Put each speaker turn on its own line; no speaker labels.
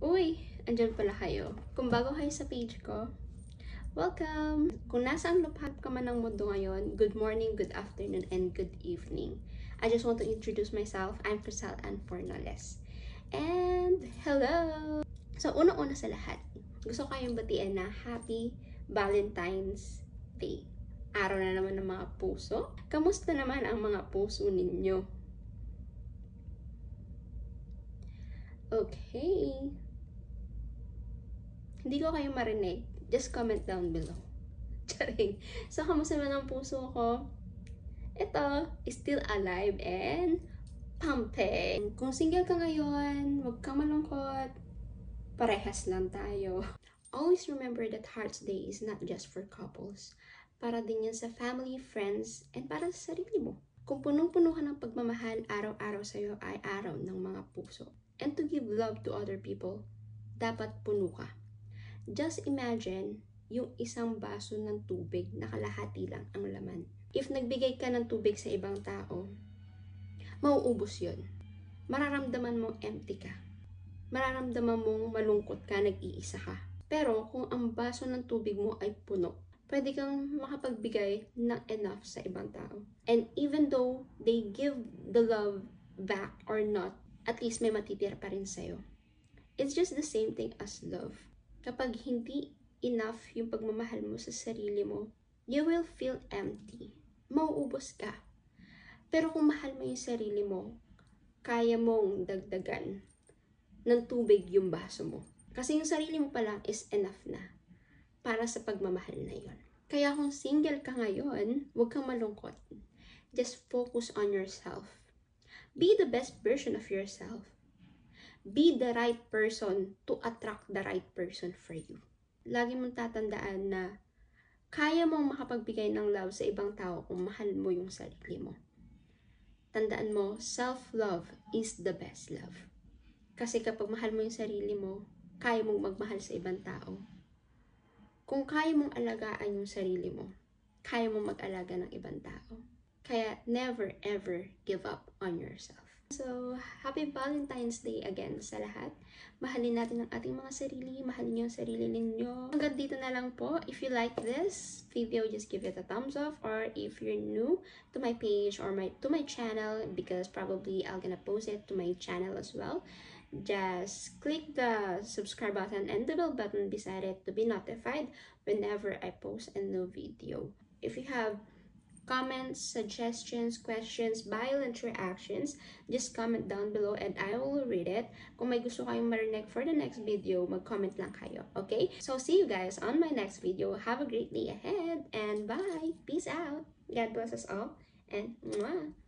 Uy, andyan pala kayo. Kung bago kayo sa page ko, welcome! Kung nasaan lupahan ka man ng mundo ngayon, good morning, good afternoon, and good evening. I just want to introduce myself. I'm Crystal Ann Fornales. And hello! So, una-una sa lahat, gusto ko kayong batiin na Happy Valentine's Day. Araw na naman ng mga puso. Kamusta naman ang mga puso ninyo? Okay. Hindi ko kayo marinig. Just comment down below. Charing. So, kamusta naman ang puso ko? Ito, is still alive and pumping. Kung single ka ngayon, huwag kang malungkot. Parehas lang tayo. Always remember that Hearts Day is not just for couples. Para din yan sa family, friends, and para sa sarili mo. Kung punong-puno ka ng pagmamahal, araw-araw sa'yo ay araw ng mga puso. And to give love to other people, dapat puno ka. Just imagine yung isang baso ng tubig na kalahati lang ang laman. If nagbigay ka ng tubig sa ibang tao, mauubos yun. Mararamdaman mong empty ka. Mararamdaman mong malungkot ka, nag-iisa ka. Pero kung ang baso ng tubig mo ay puno, pwede kang makapagbigay ng enough sa ibang tao. And even though they give the love back or not, at least may matitira pa rin sa'yo. It's just the same thing as love. Kapag hindi enough yung pagmamahal mo sa sarili mo, you will feel empty. Mauubos ka. Pero kung mahal mo yung sarili mo, kaya mong dagdagan ng tubig yung baso mo. Kasi yung sarili mo pa lang is enough na para sa pagmamahal na yon. Kaya kung single ka ngayon, huwag kang malungkot. Just focus on yourself. Be the best version of yourself. Be the right person to attract the right person for you. Lagi mong tatandaan na kaya mong makapagbigay ng love sa ibang tao kung mahal mo yung sarili mo. Tandaan mo, self-love is the best love. Kasi kapag mahal mo yung sarili mo, kaya mong magmahal sa ibang tao. Kung kaya mong alagaan yung sarili mo, kaya mong mag-alaga ng ibang tao. Kaya never ever give up on yourself. So, Happy Valentine's Day again sa lahat. Mahalin natin ang ating mga sarili. Mahalin niyo ang sarili ninyo. Hanggang dito na lang po. If you like this video, just give it a thumbs up. Or if you're new to my page or to my channel, because probably I'm gonna post it to my channel as well, just click the subscribe button and the bell button beside it to be notified whenever I post a new video. If you have comments, suggestions, questions, violent reactions, just comment down below and I will read it. Kung may gusto kayong marinig for the next video, mag-comment lang kayo, okay? So, see you guys on my next video. Have a great day ahead and bye! Peace out! God bless us all and mwah!